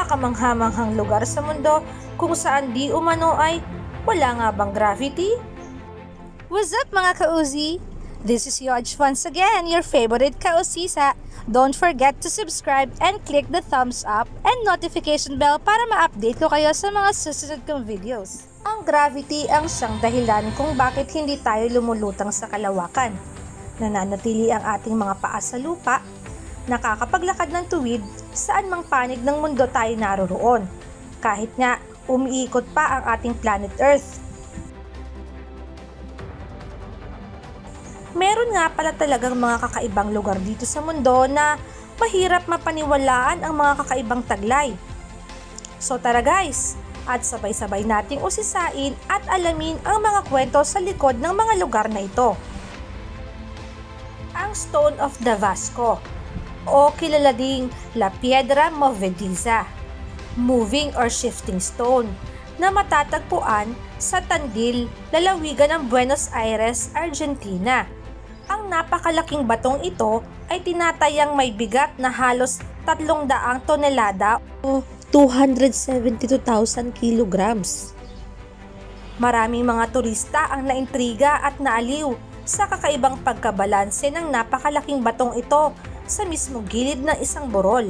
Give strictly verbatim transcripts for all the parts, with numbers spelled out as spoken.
mga kamangha-manghang lugar sa mundo kung saan di umano ay wala nga bang gravity? What's up mga ka-Uzi? This is Yoj once again, your favorite ka-Uzisa. Don't forget to subscribe and click the thumbs up and notification bell para ma-update ko kayo sa mga susunod kong videos. Ang gravity ang siyang dahilan kung bakit hindi tayo lumulutang sa kalawakan. Nananatili ang ating mga paa sa lupa, nakakapaglakad ng tuwid saan mang panig ng mundo tayo naroroon, kahit nga umiikot pa ang ating planet Earth. Meron nga pala talagang mga kakaibang lugar dito sa mundo na mahirap mapaniwalaan ang mga kakaibang taglay. So tara guys, at sabay-sabay nating usisain at alamin ang mga kwento sa likod ng mga lugar na ito. Ang Stone of Davasko, o kilala ding La Piedra Movediza, moving or shifting stone, na matatagpuan sa Tandil, Lalawigan ng Buenos Aires, Argentina. Ang napakalaking batong ito ay tinatayang may bigat na halos tatlong daang tonelada o two hundred seventy-two thousand kilograms. Maraming mga turista ang naintriga at naaliw sa kakaibang pagkabalanse ng napakalaking batong ito sa mismong gilid ng isang burol.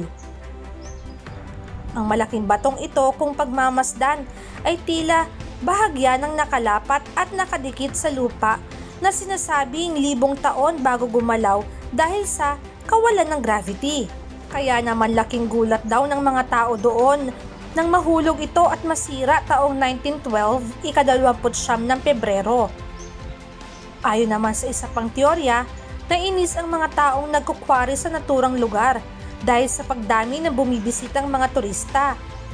Ang malaking batong ito kung pagmamasdan ay tila bahagya ng nakalapat at nakadikit sa lupa na sinasabing libong taon bago gumalaw dahil sa kawalan ng gravity. Kaya naman laking gulat daw ng mga tao doon nang mahulog ito at masira taong nineteen twelve, ikadalawamput siyam ng Pebrero. Ayon naman sa isa pang teorya, nainis ang mga taong nagkukwari sa naturang lugar dahil sa pagdami ng bumibisitang mga turista.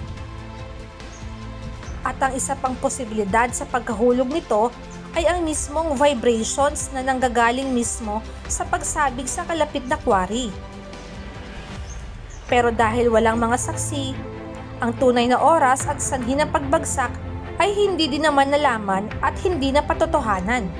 At ang isa pang posibilidad sa pagkahulog nito ay ang mismong vibrations na nanggagaling mismo sa pagsabig sa kalapit na quarry. Pero dahil walang mga saksi, ang tunay na oras at sanhi ng pagbagsak ay hindi din naman nalaman at hindi na patotohanan.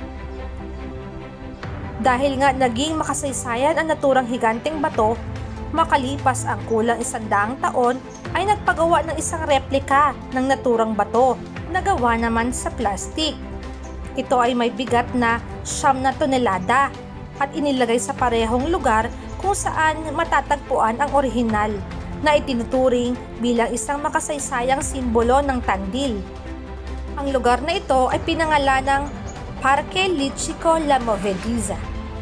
Dahil nga naging makasaysayan ang naturang higanteng bato, makalipas ang kulang isandaang taon ay nagpagawa ng isang replika ng naturang bato na gawa naman sa plastik. Ito ay may bigat na siyam na tonelada at inilagay sa parehong lugar kung saan matatagpuan ang orihinal na itinuturing bilang isang makasaysayang simbolo ng Tandil. Ang lugar na ito ay pinangalan ng Parque Lichico La Movediza.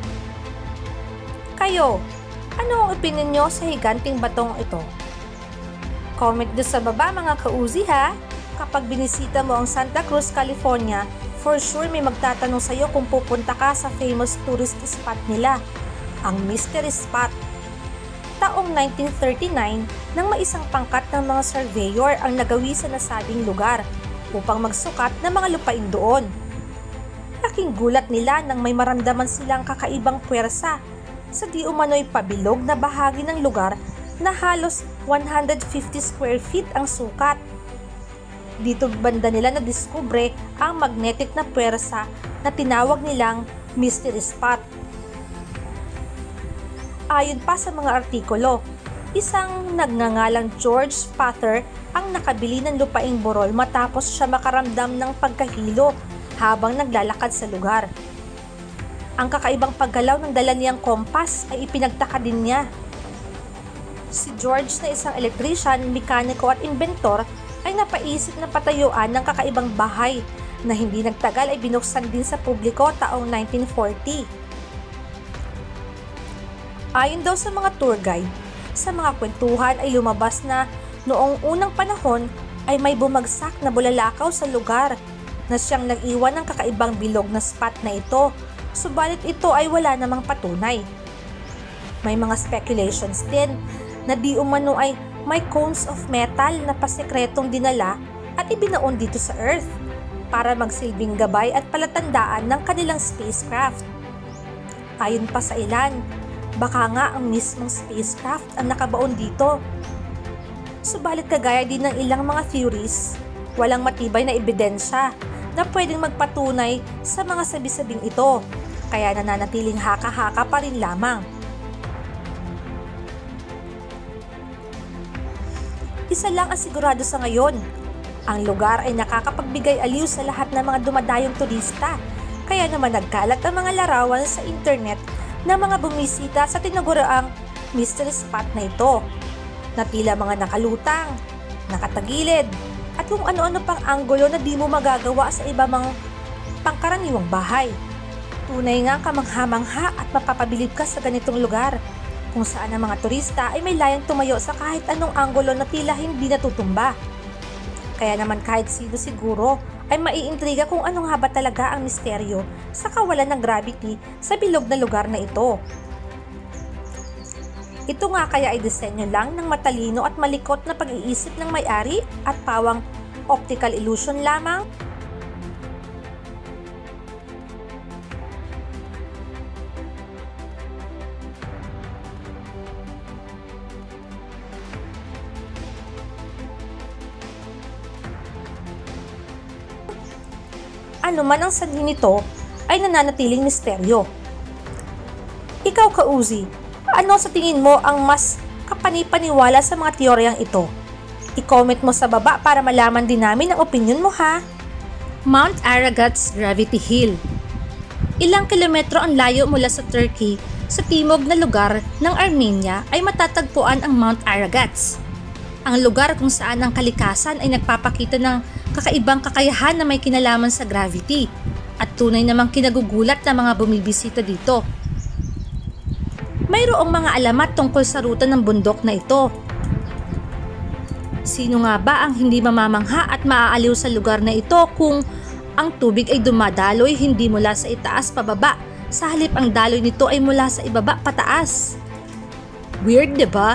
Kayo, ano ang opinion nyo sa higanting batong ito? Comment doon sa baba mga ka-Uzi ha! Kapag binisita mo ang Santa Cruz, California, for sure may magtatanong sa'yo kung pupunta ka sa famous tourist spot nila, ang Mystery Spot. Taong nineteen thirty-nine, nang may isang pangkat ng mga surveyor ang nagawi sa nasabing lugar upang magsukat ng mga lupain doon. Laking gulat nila nang may maramdaman silang kakaibang puwersa sa di umano'y pabilog na bahagi ng lugar na halos one hundred fifty square feet ang sukat. Dito banda nila nadiskubre ang magnetic na puwersa na tinawag nilang Mystery Spot. Ayon pa sa mga artikulo, isang nagngangalang George Pather ang nakabili ng lupaing burol matapos siya makaramdam ng pagkahilo habang naglalakad sa lugar. Ang kakaibang paggalaw ng dala niyang kompas ay ipinagtaka din niya. Si George na isang electrician, mekaniko at inventor ay napaisip na patayuan ng kakaibang bahay na hindi nagtagal ay binuksan din sa publiko taong nineteen forty. Ayon daw sa mga tour guide, sa mga kwentuhan ay lumabas na noong unang panahon ay may bumagsak na bulalakaw sa lugar na siyang nag-iwan ng kakaibang bilog na spot na ito. Subalit ito ay wala namang patunay. May mga speculations din na di umano ay may cones of metal na pasekretong dinala at ibinaon dito sa Earth para magsilbing gabay at palatandaan ng kanilang spacecraft. Ayon pa sa ilan, baka nga ang mismong spacecraft ang nakabaon dito. Subalit kagaya din ng ilang mga theories, walang matibay na ebidensya na pwedeng magpatunay sa mga sabi-sabing ito, kaya nananatiling haka-haka pa rin lamang. isa lang ang sigurado sa ngayon. Ang lugar ay nakakapagbigay aliw sa lahat ng mga dumadayong turista. Kaya naman nagkalat ang mga larawan sa internet ng mga bumisita sa tinaguriang mystery spot na ito, na tila mga nakalutang, nakatagilid, at kung ano-ano pang anggulo na di mo magagawa sa iba mga pangkaraniwang bahay. Tunay nga kamangha-mangha at mapapabilib ka sa ganitong lugar, kung saan ang mga turista ay may layang tumayo sa kahit anong anggulo na tila hindi natutumba. Kaya naman kahit sino siguro ay maiintriga kung ano nga ba talaga ang misteryo sa kawalan ng gravity sa bilog na lugar na ito. Ito nga kaya ay disenyo lang ng matalino at malikot na pag-iisip ng may-ari at pawang optical illusion lamang? Ano man ang sanhi nito ay nananatiling misteryo. Ikaw, Kauzi, ano sa tingin mo ang mas kapanipaniwala sa mga teoryang ito? I-comment mo sa baba para malaman din namin ang opinion mo, ha? Mount.Aragats Gravity Hill. Ilang kilometro ang layo mula sa Turkey, sa timog na lugar ng Armenia ay matatagpuan ang Mount.Aragats. Ang lugar kung saan ang kalikasan ay nagpapakita ng kakaibang kakayahan na may kinalaman sa gravity at tunay namang kinagugulat ng mga bumibisita dito. Mayroong mga alamat tungkol sa ruta ng bundok na ito. Sino nga ba ang hindi mamamangha at maaaliw sa lugar na ito kung ang tubig ay dumadaloy hindi mula sa itaas pababa, sa halip ang daloy nito ay mula sa ibaba pataas? Weird, diba?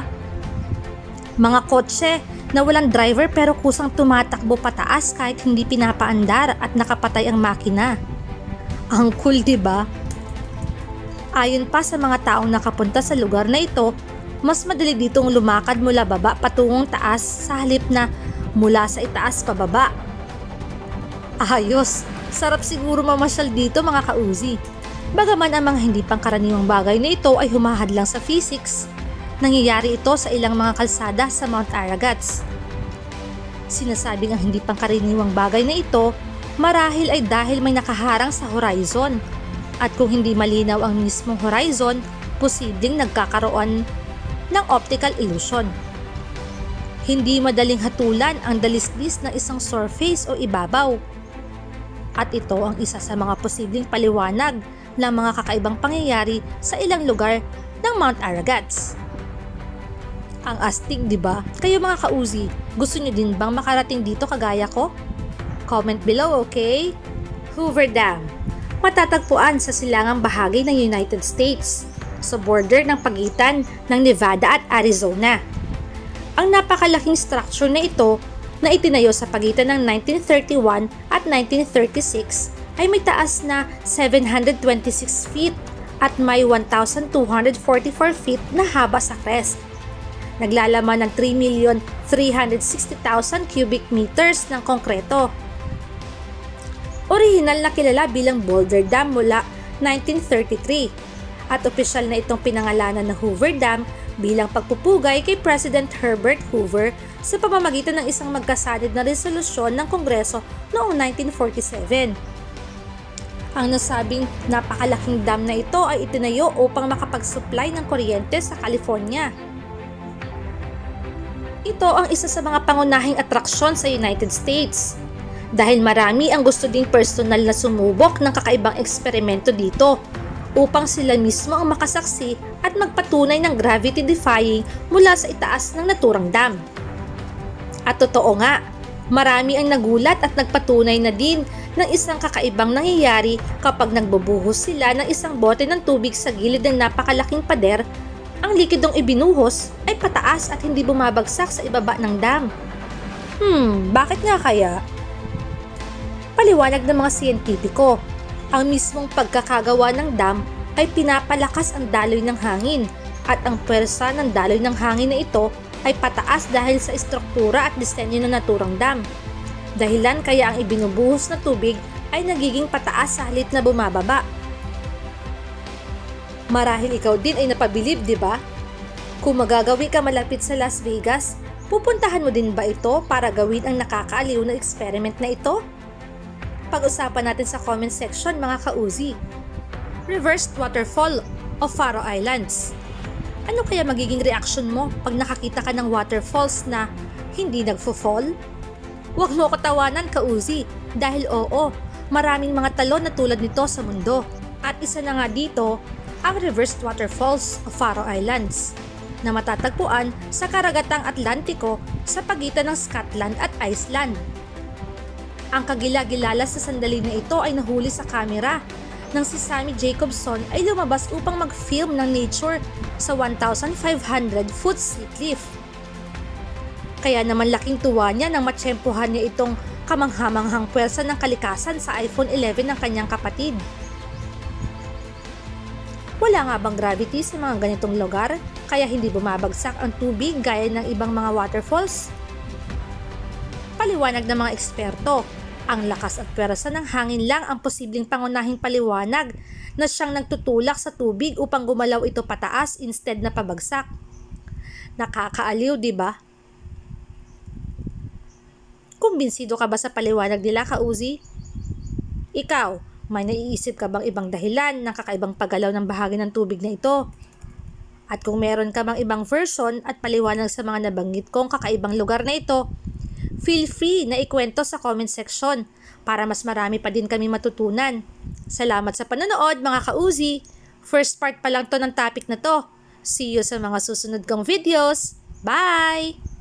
Mga kotse na walang driver pero kusang tumatakbo pataas kahit hindi pinapaandar at nakapatay ang makina. Ang cool, diba? Ayon pa sa mga taong nakapunta sa lugar na ito, mas madali ditong lumakad mula baba patungong taas sa halip na mula sa itaas pababa. Ayos! Sarap siguro mamasyal dito, mga kauzi. Bagaman ang mga hindi pangkaraniwang bagay na ito ay humahadlang sa physics, nangyayari ito sa ilang mga kalsada sa Mount.Aragats. Sinasabing ang hindi pangkaraniwang bagay na ito marahil ay dahil may nakaharang sa horizon, at kung hindi malinaw ang mismong horizon, posibleng nagkakaroon ng optical illusion. Hindi madaling hatulan ang dalisdis ng isang surface o ibabaw, at ito ang isa sa mga posibleng paliwanag ng mga kakaibang pangyayari sa ilang lugar ng Mount.Aragats. Ang astig, diba? Kayo, mga kauzi, gusto nyo din bang makarating dito kagaya ko? Comment below, okay? Hoover Dam. Matatagpuan sa silangang bahagi ng United States, sa border ng pagitan ng Nevada at Arizona. Ang napakalaking structure na ito na itinayo sa pagitan ng nineteen thirty-one at nineteen thirty-six ay may taas na seven hundred twenty-six feet at may one thousand two hundred forty-four feet na haba sa crest. Naglalaman ng three million three hundred sixty thousand cubic meters ng konkreto. Orihinal na kilala bilang Boulder Dam mula nineteen thirty-three at opisyal na itong pinangalanan na Hoover Dam bilang pagpupugay kay President Herbert Hoover sa pamamagitan ng isang magkasanid na resolusyon ng Kongreso noong nineteen forty-seven. Ang nasabing napakalaking dam na ito ay itinayo upang makapag-supply ng kuryente sa California. Ito ang isa sa mga pangunahing atraksyon sa United States dahil marami ang gusto ding personal na sumubok ng kakaibang eksperimento dito upang sila mismo ang makasaksi at magpatunay ng gravity-defying mula sa itaas ng naturang dam. At totoo nga, marami ang nagulat at nagpatunay na din ng isang kakaibang nangyayari kapag nagbubuhos sila ng isang bote ng tubig sa gilid ng napakalaking pader. Ang likidong ibinuhos ay pataas at hindi bumabagsak sa ibaba ng dam. Hmm, bakit nga kaya? Paliwanag ng mga siyentipiko, ang mismong pagkakagawa ng dam ay pinapalakas ang daloy ng hangin at ang pwersa ng daloy ng hangin na ito ay pataas dahil sa istruktura at disenyo ng naturang dam. Dahilan kaya ang ibinubuhos na tubig ay nagiging pataas sa halip na bumababa. Marahil ikaw din ay napabilib, di ba? Kung magagawi ka malapit sa Las Vegas, Pupuntahan mo din ba ito para gawin ang nakakaaliw na experiment na ito? Pag-usapan natin sa comment section mga ka-Uzi. Reversed waterfall of Faroe Islands. Ano kaya magiging reaction mo pag nakakita ka ng waterfalls na hindi nagfo-fall? Huwag mo ko tawanan ka-Uzi dahil oo, maraming mga talon na tulad nito sa mundo. At isa na nga dito ang reversed waterfalls of Faroe Islands na matatagpuan sa karagatang Atlantiko sa pagitan ng Scotland at Iceland. Ang kagila-gilala sa sandali na ito ay nahuli sa kamera nang si Sammy Jacobson ay lumabas upang mag-film ng nature sa one thousand five hundred foot sea cliff. Kaya naman laking tuwa niya nang matsyempohan niya itong kamangha-manghang pwersa ng kalikasan sa iPhone eleven ng kanyang kapatid. Wala nga bang gravity sa mga ganitong lugar kaya hindi bumabagsak ang tubig gaya ng ibang mga waterfalls? Paliwanag ng mga eksperto, ang lakas at pwersa ng hangin lang ang posibleng pangunahing paliwanag na siyang nagtutulak sa tubig upang gumalaw ito pataas instead na pabagsak. Nakakaaliw, di ba? Kumbinsido ka ba sa paliwanag nila, ka-Uzi? Ikaw, may naiisip ka bang ibang dahilan ng kakaibang paggalaw ng bahagi ng tubig na ito? At kung meron ka bang ibang version at paliwanag sa mga nabanggit kong kakaibang lugar na ito, feel free na ikwento sa comment section para mas marami pa din kami matutunan. Salamat sa panonood mga ka-Uzi! First part pa lang to ng topic na to. See you sa mga susunod kong videos. Bye!